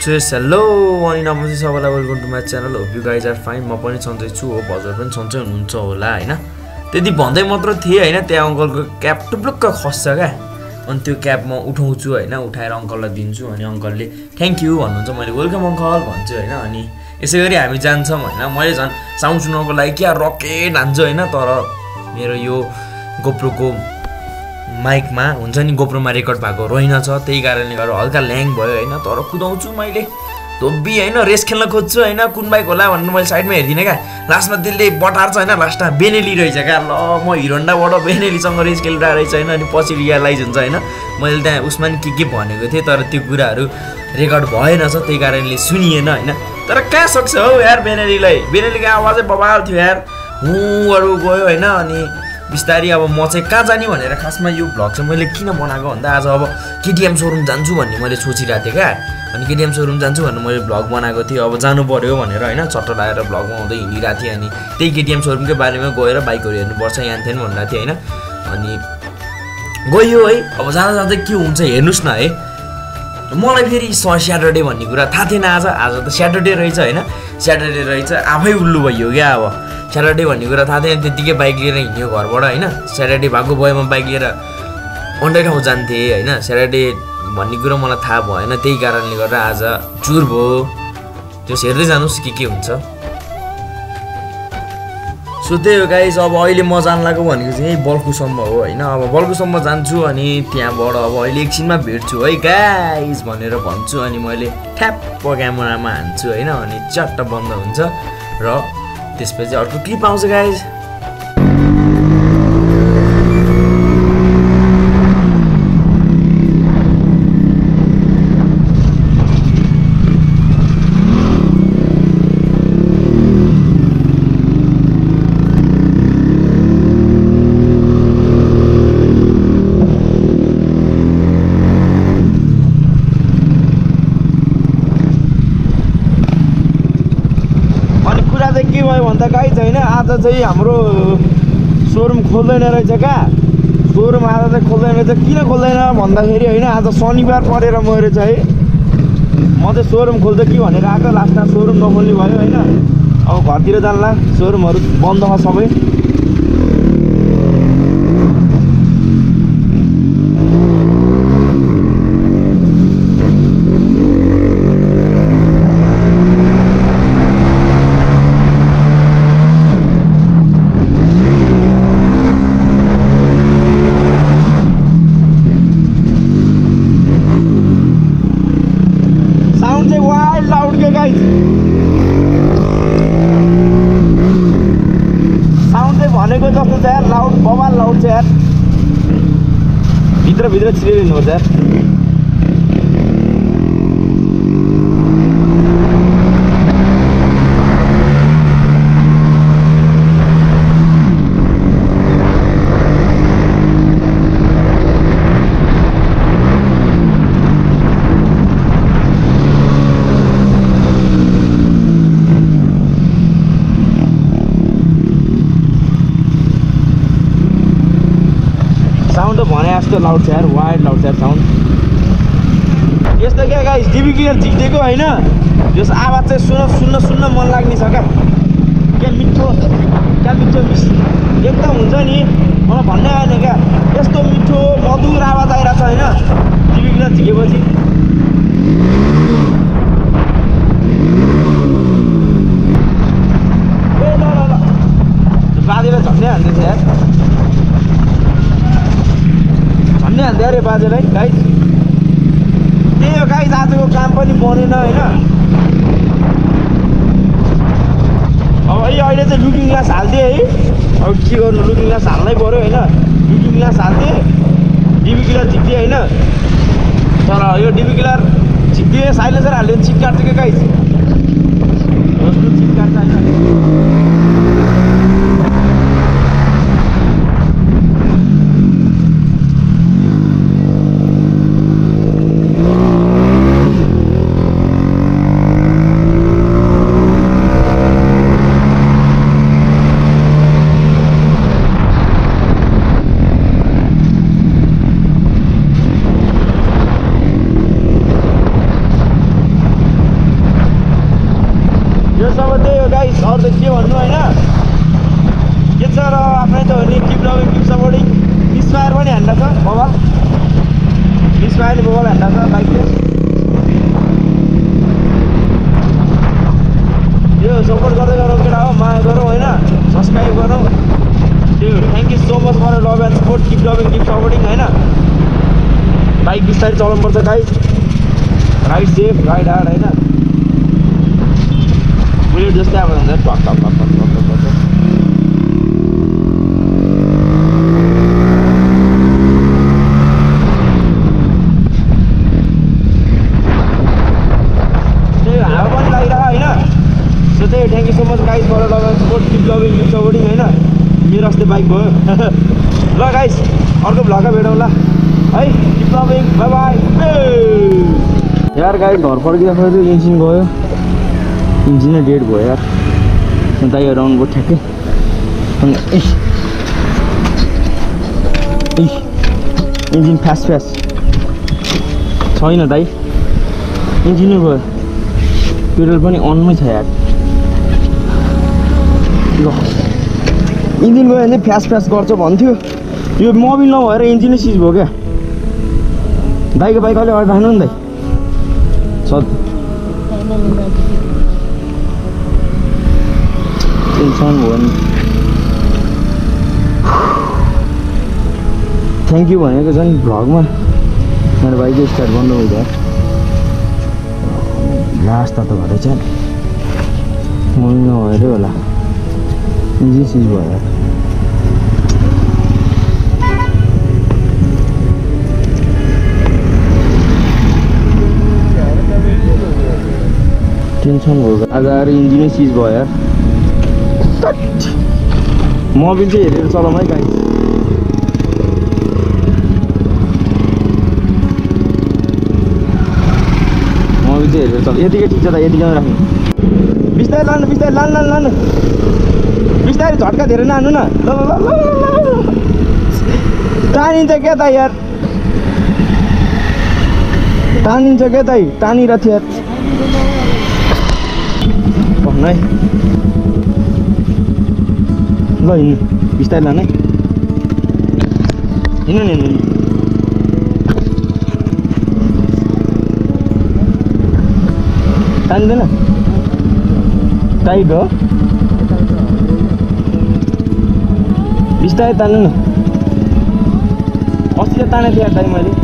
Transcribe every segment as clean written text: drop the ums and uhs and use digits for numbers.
Hello अनि नमस्ते सबैलाई welcome to my channel hope you guys are fine म पनि सन्चै छु हो हजुर पनि सन्चै हुनुहुन्छ होला हैन त्यति भन्दै मात्र थिए हैन त्यहाँ अंकलको क्याप टुप्लुक्क खस्छ क्या अनि त्यो क्याप म उठाउँछु हैन उठाएर अंकललाई दिन्छु अनि अंकलले थ्यांक यू भन्नुहुन्छ मैले वेलकम अंकल भन्छु हैन अनि यसैगरी हामी जान्छौं हैन मैले झन् साउन्ड सुनाउनको लागि क्या रकेट हान्छु हैन तर मेरो यो गोप्रोको माइकमा हुन्छ नि गोप्रोमा रेकर्ड भएको रहेनछ त्यही कारणले गर्दा हल्का ल्याङ भयो हैन तर कुदाउँछु मैले धोबी हैन रेस खेल्न खोज्छु हैन कुन बाइक होला भन्नु मैले साइडमा हेर्दिन क्या लास्टमा त्यसले बटार्छ हैन लास्टमा बेनेली रहेछ क्या ल म हिरोन्डाबाट बेनेलीसँग रेस खेलिरहेको रहेछ हैन अनि पछि रियलाइज हुन्छ हैन मैले त्यहाँ उसमा नि के भनेको थिएँ तर त्यो कुराहरू रेकर्ड भएनछ त्यही कारणले सुनिएन हैन तर कहाँ सक्छ हौ यार बेनेलीको आवाजै बबाल थियो यार हुँहरू गयो हैन अनि बिस्तारी अब म चाहिँ कहाँ जाने भनेर खासमा यो भ्लग चाहिँ मैले किन बनाएको भन्दा आज अब केटीएम सोरुम जान्छु भन्ने मैले सोचिरहेको थिएँ क्या अनि केटीएम सोरुम जान्छु भनेर मैले भ्लग बनाएको थिएँ अब जानु पर्यो भनेर हैन चट्ट लगाएर भ्लग बनाउँदै हिँडिरहेको थिएँ अनि त्यही केटीएम सोरुमकै बारेमा गएर बाइकहरू हेर्नुपर्छ यहाँ थिएन भनेर थिएँ हैन अनि गयो है अब जाँदा जाँदै के हुन्छ हेर्नुस् न है मलाई फेरि स्याटरडे भन्ने कुरा थाहा थिएन आज त स्याटरडे रहेछ हैन स्याटरडे रहेछ आफै उल्लु भयो क्या अब स्याटरडे भन्ने कुरा थाहा थिएन त्यतिकै बाइक लिएर हिँड्यो घरबाट हैन स्याटरडे भएको भएमा बाइक लिएर अन्डै ठाउँ जान्थे हैन स्याटरडे भन्ने कुरा मलाई थाहा भएन त्यही कारणले गर्दा आज चुर भयो त्यो हेर्दै जानुस् के हुन्छ सो त्यही हो गाइस अब अहिले म जान लागेको भनेको चाहिँ बल्कुसम्म हो हैन अब बल्कुसम्म जान्छु अनि त्यहाँबाट अब अहिले एकछिनमा भेट्छु है गाइस भनेर भन्छु अनि मैले ठ्याप्प क्यामेरामा हान्छु हैन अनि चट्ट बन्द हुन्छ र त्यसपछि अर्को क्लिप आउँछ गाइस के भयो भन्दा गाइस हैन आज चाहिँ हाम्रो सोरुम खोल्दैन रहेछ क्या सोरुम आज चाहिँ खोल्दैन रहेछ किन खोल्दैन भन्दाखेरि हैन आज शनिबार परेर मरे चाहिँ म चाहिँ सोरुम खोल्छ कि भनेर आएको लास्टमा सोरुम नखोल्ने भयो हैन अब घरतिर जानला सोरुमहरू बन्द छ सबै भनेको जस्तो छ यार लाउड बबाल लाउड छ यार भित्र छिरिदिनुपर्छ यार साउन्ड त भने जस्तो लाउड छ यार वाइड लाउड छ यार साउन्ड यस्तो क्या गाइस डिबी क्लियर झिक्दिएको हैन यस आवाज चाहिँ सुन्न मन लाग्ने छ क्या मिठो मिस एकदम हुन्छ नि मलाई भन्नै आएन क्या यस्तो मिठो मधुर आवाज आइरहेको छ हैन डिबी क्लियर झिकेपछि ए ल बाजेले झन्डै हान्दैछ यार भन्ने हान्दै अरे बाजेलाई गाइस त्यही हो गाइस आजको काम पनि बनेन हैन अब अहिले चाहिँ लुकिङ ग्लास हाल्दिएँ है अब के गर्नु लुकिङ ग्लास हाल्नै पऱ्यो हैन लुकिङ ग्लास हाल्दिएँ डिबी क्लियर झिक्दिएँ हैन तर यो डिबी क्लियर झिक्दिएँ साइलेन्सर हाल्यो भने चिट काट्छ क्या गाइस चिट काट्छ हैन अहिलेसम्म त्यही हो गाइस, अरू त के भन्नु होइन। के छ र आफ्नै त हो नि, keep loving keep supporting. Misfire पनि हान्दा छ बबल, मिसफायरले बबल हान्दा छ बाइकले। यो सपोर्ट गर्दै गरौँ केटा हो, माया गरौँ होइन, सब्सक्राइब गरौँ। त्यो thank you so much for love and support, keep loving keep supporting होइन। बाइक बिस्तारै चलाउनुपर्छ guys, ride safe ride hard होइन। बुलेट जस्तै अब हुन्छ टक टक टक टक टक गर्छ। त्यही हावा पनि लागिरहेको होइन। सो त्यही thank you so much guys for love and support, keep loving keep supporting होइन। मेरो अस्ति बाइक भयो ल गाइस, अर्को भ्लगमा भेटौँला है। Keep loving, bye bye. यार गाइस घर फर्किँदाखेरि इन्जिन गयो, इन्जिनै डेड भयो यार। दाइ राउन्ड भयो ठ्याक्कै। अनि इन्जिन फास्ट छैन दाइ, इन्जिनै गयो। पेट्रोल पनि अनमै छ यार। ल इन्जिन गयो भने चाहिँ फ्यास गर्छ भन्थ्यो, यो मोबिल नभएर इन्जिनै सिज भयो क्या। दाइको बाइक अलिक अगाडि राख्नु नि दाइ। टेन्सन भयो नि। थ्याङ्क यू भनेको छ नि भ्लगमा, मेरो बाइकै स्टार्ट गर्नु भयो। ग्लास त घरै छ, मोबिल नभएरै होला, इन्जिन सिज भयो यार। टेन्सन भयो आज आएर इन्जिनै सिज भयो यार। मोबिल चाहिँ हेरेर चलाउँ है गाइस। मोबिल चाहिँ हेरेर चलाउँ, यतिकै ठिक छ त, यतिकै राख्नु। बिस्तारै लानु, बिस्तारै लानु बिस्तारै, झट्का धेरै नहान्नु न। ल टानिन्छ क्या त यार, टानिन्छ क्या त, टानिरहेको थियो यार। भन्नु है ल, हिँड्नु बिस्तारै लानु है। हिँड्नु नि, तान्दैन टाइट हो, बिस्तारै तान्नु न। अस्ति त तानेको थिएँ दाइ मैले।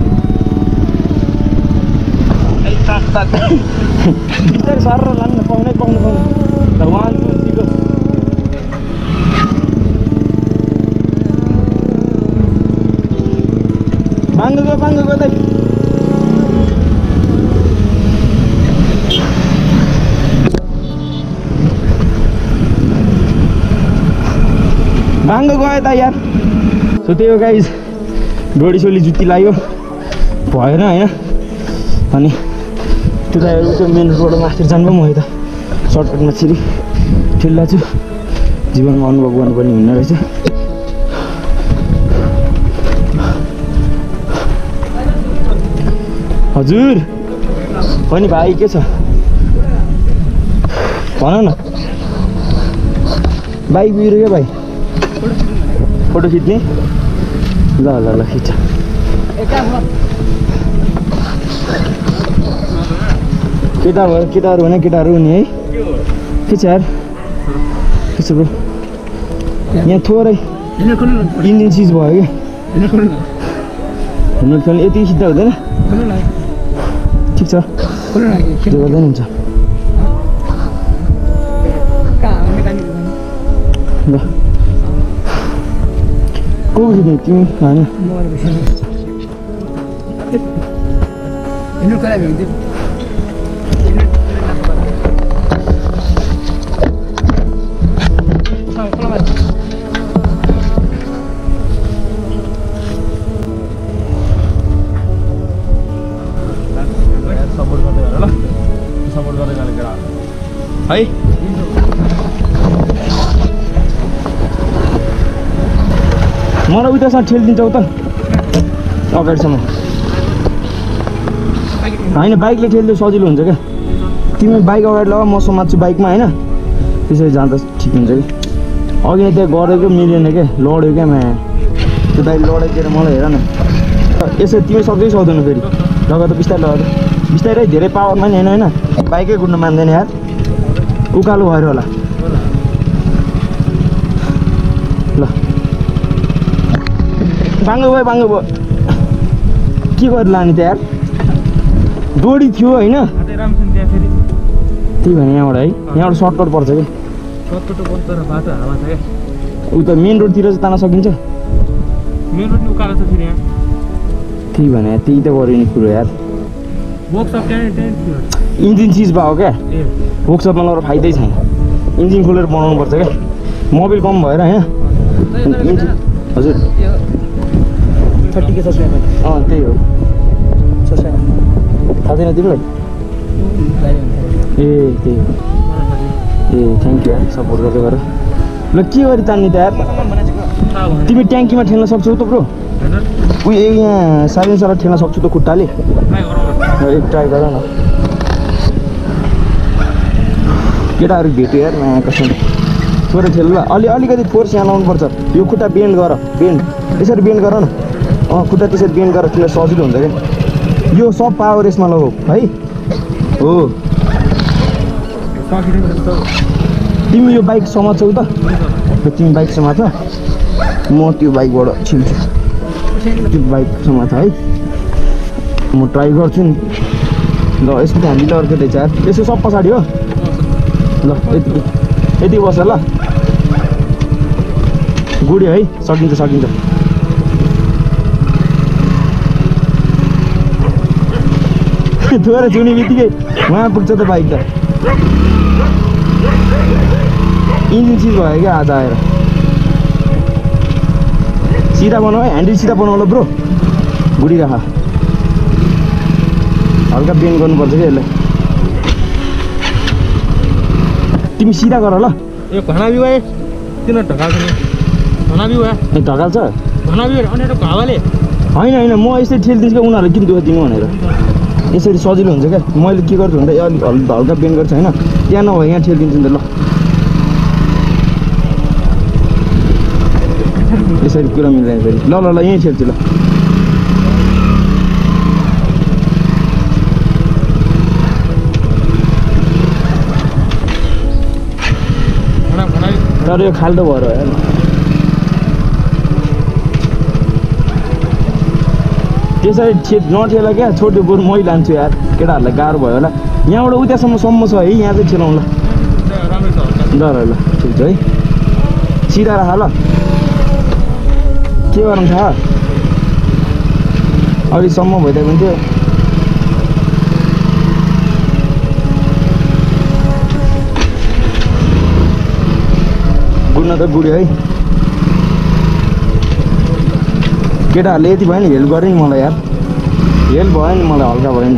बिस्तारै सर लानु न, पाउनै पाउनु 1 2 3 go। बाङ्गो गयो दाइ। बाङ्गो गयो त यार। सो त्यही हो गाइस, डोडी सोली जुत्ती लाग्यो भएन होइन। अनि त्यो मेन रोडबाट माथि जानु पनि भयो त, सर्टकटमा छिरी ठिल्ला छु। जीवनमा अनुभव गर्नुपर्ने हुने रहेछ। हजुर पनि भाइ के छ भन न। बाइक बिग्रियो क्या भाइ, फोटो खिच्ने। ल ल ल खिच। केटाहरू भने केटाहरू हुने है। के छ यार, के छ ब्रो? यहाँ थोरै इन्जिन चिज भयो क्या। हेलमेट खोल्नु यति खिच्दा हुँदैन? ठिक छ, त्यो गर्दा नि हुन्छ। ल को खिच्ने तिमी होइन? है मलाई उतासँग ठेलिदिन्छौ त अगाडिसम्म होइन, बाइकले ठेल्दा सजिलो हुन्छ क्या। तिमी बाइक अगाडि लगा म समात्छु बाइकमा होइन त्यसरी जाँदा ठिक हुन्छ कि अघि त्यहाँ गरेको मिलेन क्या लड्यो क्या म्या त्यो दाइ लडाइदिएर मलाई हेर न यसरी तिमी सक्दै सक्दैनौ फेरि लगा त बिस्तारै लगा बिस्तारै धेरै पावरमा नि होइन बाइकै कुद्न मान्दैन यार उकालो भएर होला ल बाङ्गो भयो के गरेर लाने त यार डोरी थियो होइन त्यही भने यहाँबाट है यहाँबाट सर्टकट पर्छ कि उ त मेन रोडतिर चाहिँ तान्न सकिन्छ त्यही भने त्यही त गऱ्यो नि कुरो यार इन्जिन चिज भयो क्या वर्कसपमा लगेर फाइदै छैन इन्जिन खोलेर बनाउनु पर्छ क्या मोबिल कम भएर होइन हजुर त्यही हो थाहा छैन तिमीलाई ए त्यही हो ए थ्याङ्क यू यार सपोर्ट गर्दै गर ल के गरी तान्ने त यार तिमी ट्याङ्कीमा ठेल्न सक्छौ त ब्रो उयो यहाँ साइलेन्सर ठेल्न सक्छु त खुट्टाले ट्राई गर न केटाहरू भेट्यो यार यहाँ कसम छोरा ठेल ल अलिकति फोर्स यहाँ लाउनुपर्छ यो खुट्टा बेन्ड गर यसरी बेन्ड गर न खुट्टा त्यसरी बेन्ड गर तिमीलाई सजिलो हुन्छ क्या यो सब पावर यसमा लगाऊ है हो तिमी यो बाइक समात्छौ त तिमी बाइक समात म त्यो बाइकबाट छिल्छु त्यो बाइक समात है म ट्राई गर्छु नि ल यसको हामीले अर्को रहेछ यार यसो सब पछाडि हो ल यति बस ल गुडी है सकिन्छ थोरै छुने बित्तिकै उहाँ पुग्छ त बाइक त इन्जिन चिज भयो क्या आज आएर सिधा बनाऊ है ह्यान्डल सिधा बनाऊ ल ब्रो गुडी राख हल्का बेन्ड गर्नुपर्छ क्या यसलाई तिमी सिधा गर ल ए घना बिउ है किन ढकाल्छ नि घना बिउ है ए ढकाल्छ घना बिउ अनि हावाले होइन म यसरी ठेलिदिन्छु क्या उनीहरूले किन दुःख दिनु भनेर यसरी सजिलो हुन्छ क्या मैले के गर्छु भन्दा अलिक हल्का बेन्ड गर्छु होइन त्यहाँ नभए यहाँ ठेलिदिन्छु नि त ल यसरी कुरा मिल्दैन फेरि ल यहीँ ठेल्छु ल तर यो खाल्डो भएर यार त्यसरी नठेला क्या छोटो बरु मै लान्छु यार केटाहरूलाई गाह्रो भयो होला यहाँबाट उतासम्म छ है यहाँ चाहिँ ठेलाउँ ल ल ठिक छ है सिधा राख ल के गरौँ थाहा अलिकसम्म भइदिएको हुन्थ्यो गुड्न त गुड्यो है केटाहरूले यति भयो नि हेल्प गरे नि मलाई यार हेल्प भयो नि मलाई हल्का भयो नि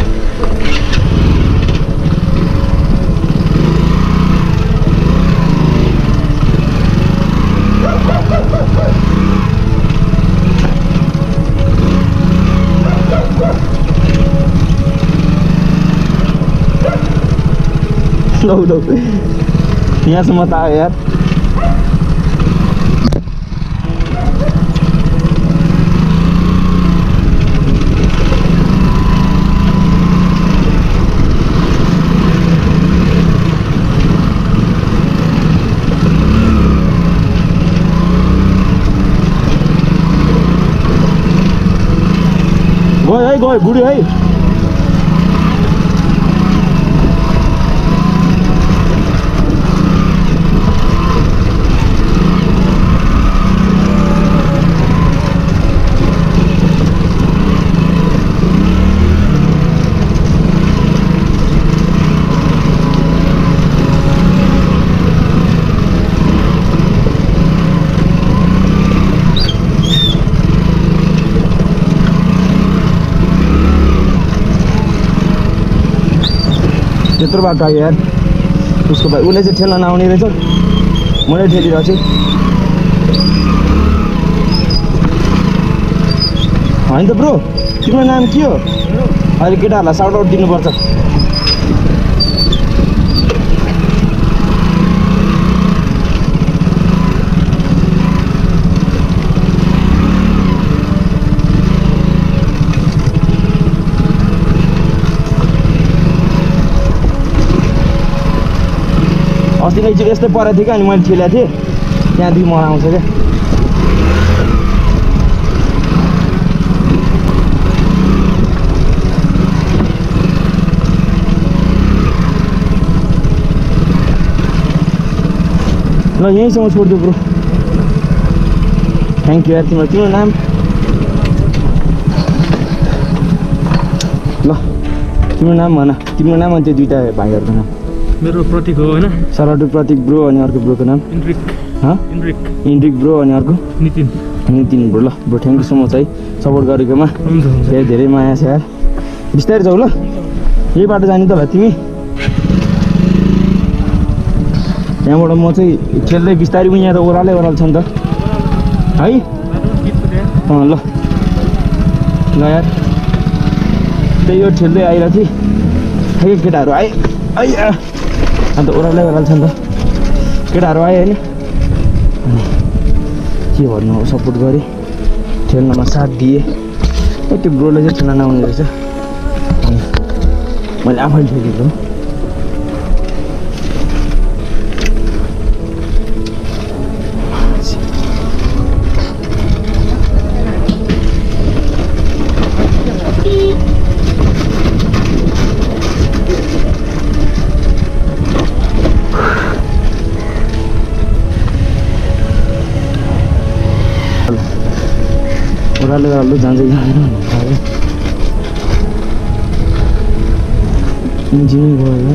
लौ यहाँसम्म त आयो यार गयो गुडी है त्यत्रो बाटो आयो यार उसको भाइ उसले चाहिँ ठेल्न नआउने रहेछ मैले ठेलिरहेको छु होइन त ब्रो तिम्रो नाम के हो अहिले केटाहरूलाई साउट आउट दिनुपर्छ अस्ति नै चाहिँ यस्तै परेको थियो क्या अनि मैले ठेलेको थिएँ त्यहाँदेखि मलाई आउँछ क्या ल यहीँसम्म छोडिदियो ब्रो थ्याङ्क यू यार तिम्रो नाम ल तिम्रो नाम भन तिम्रो नाम अनि त्यो दुईवटा भाइहरूको नाम मेरो प्रतीक हो होइन सरटु प्रतीक ब्रो अनि अर्को ब्रोको नाम इन्ड्रिक ब्रो अनि अर्को नितिन ब्रो ल bro thank you so much है सपोर्ट गरेकोमा धेरै धेरै माया छ यार बिस्तारै जाऊ ल यही बाटो जाने त होला तिमी त्यहाँबाट म चाहिँ खेल्दै बिस्तारै यहाँ त ओह्रालै छ नि त है ल ल यार त्यही हो ठेल्दै आइरहेको थिएँ खै केटाहरू आए अन्त ओह्रालै छ नि त केटाहरू आयो होइन के भन्नु अब सपोर्ट गरेँ ठेल्नमा साथ दिएँ त्यो ब्रोले चाहिँ ठेल्न नआउने रहेछ मैले आफैले ठेलेको ओह्रालो जान्छ इन्जिन गयो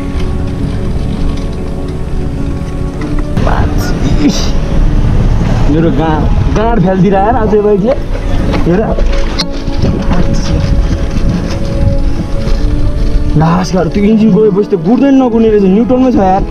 मेरो गाँड फ्यालिदिएर आएर आज बाइकले हेर लास्टहरू त्यो इन्जिन गएपछि त गुड्दै नगुड्ने रहेछ न्युट्रलमै छ यार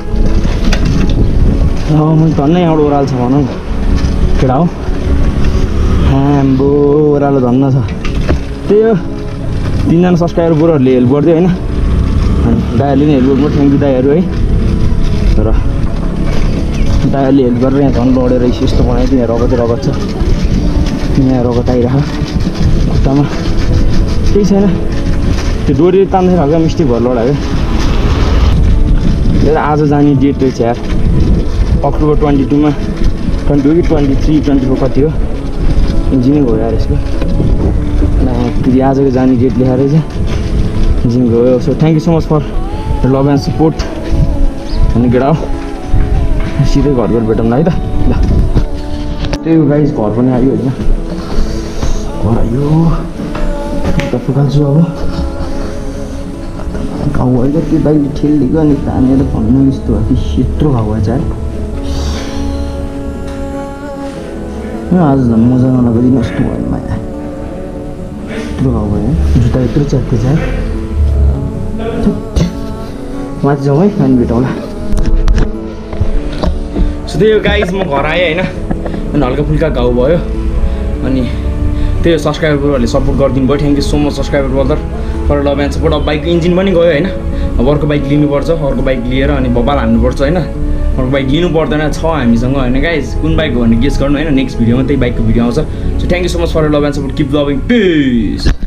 मैले धन्नै यहाँबाट ओह्रालो छ भनौँ केटा हो आम्बो ओह्रालो धन्न छ त्यही हो 3जना सब्सक्राइबर ब्रोहरूले हेल्प गरिदियो होइन अनि दाइहरूले नि हेल्प गर्नु थ्याङ्क यू दाइहरू है तर दाइहरूले हेल्प गरेर यहाँ झन् लडेर यस्तो बनाइदियो यहाँ रगत छ यहाँ रगत आइरह खुट्टामा केही छैन त्यो डोरी तान्दै खालको मिस्टेक भएर लडायो क्या आज जाने डेट रहेछ यार अक्टोबर 22मा 22 कि 23 24 कति हो इन्जिनै गयो यार यसको फेरि आजको जाने डेट लेखाएर चाहिँ इन्जिन गयो so thank you so much for love and support अनि गेट आऊ सिधै घर गएर भेटौँ न है त ल त्यही हो गाइस घर पनि आयो होइन घर आयो त फुकाल्छु अब घाउ भयो त्यो बाइक ठेलिदिएको अनि तानेर भन्नु यस्तो हो कि यत्रो घाउ भएछ है आज झन् मजा नगरिदिनु यस्तो भयो माया यत्रो घाउ भयो जुत्ता यत्रो च्यात्को छ माथि जाउँ है अनि भेटौँला सो त्यही हो गाइस म घर आएँ होइन अनि हल्का फुल्का घाउ भयो अनि त्यही हो सब्सक्राइबरहरूले सपोर्ट गरिदिनु भयो thank you so much subscriber brother for love and support अब बाइकको इन्जिन पनि गयो होइन अब अर्को बाइक लिनुपर्छ अर्को बाइक लिएर अनि बबाल हान्नुपर्छ होइन अर्को बाइक लिनु पर्दैन छ हामीसँग होइन गाइस कुन बाइक हो भने गेस गर्नु होइन नेक्स्ट भिडियोमा त्यही बाइकको भिडियो आउँछ so thank you so much for love and support keep loving piece